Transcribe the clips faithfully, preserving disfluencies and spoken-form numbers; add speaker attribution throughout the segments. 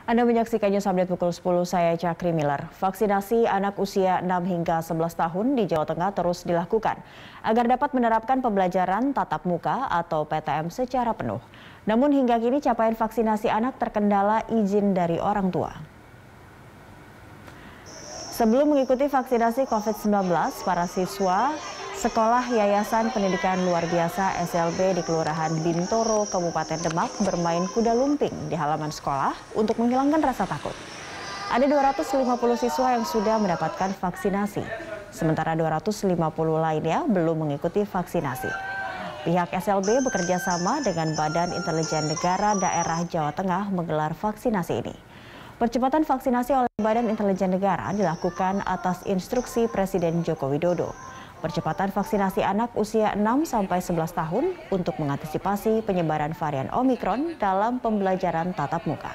Speaker 1: Anda menyaksikan News Update pukul sepuluh, saya Cakri Miller. Vaksinasi anak usia enam hingga sebelas tahun di Jawa Tengah terus dilakukan agar dapat menerapkan pembelajaran tatap muka atau P T M secara penuh. Namun hingga kini capaian vaksinasi anak terkendala izin dari orang tua. Sebelum mengikuti vaksinasi COVID sembilan belas, para siswa Sekolah Yayasan Pendidikan Luar Biasa S L B di Kelurahan Bintoro, Kabupaten Demak bermain kuda lumping di halaman sekolah untuk menghilangkan rasa takut. Ada dua ratus lima puluh siswa yang sudah mendapatkan vaksinasi, sementara dua ratus lima puluh lainnya belum mengikuti vaksinasi. Pihak S L B bekerja sama dengan Badan Intelijen Negara Daerah Jawa Tengah menggelar vaksinasi ini. Percepatan vaksinasi oleh Badan Intelijen Negara dilakukan atas instruksi Presiden Joko Widodo. Percepatan vaksinasi anak usia enam sampai sebelas tahun untuk mengantisipasi penyebaran varian Omikron dalam pembelajaran tatap muka.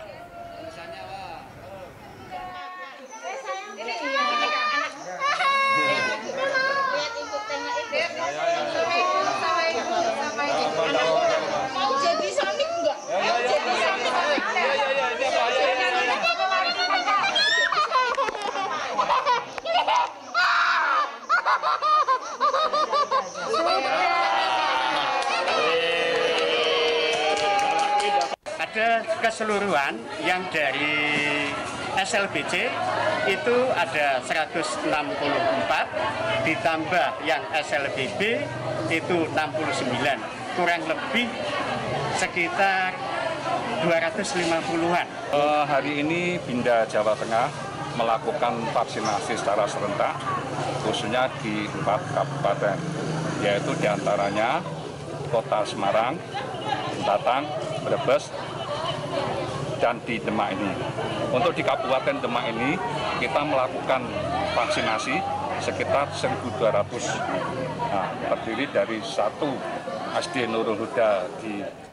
Speaker 2: Ada keseluruhan yang dari S L B C itu ada seratus enam puluh empat, ditambah yang S L B B itu enam puluh sembilan, kurang lebih sekitar dua ratus lima puluhan.
Speaker 3: Uh, hari ini Binda Jawa Tengah melakukan vaksinasi secara serentak, khususnya di empat kabupaten, yaitu diantaranya Kota Semarang, Batang, Brebes, dan di Demak ini. Untuk di Kabupaten Demak ini, kita melakukan vaksinasi sekitar seribu dua ratus, nah, terdiri dari satu S D Nurul Huda di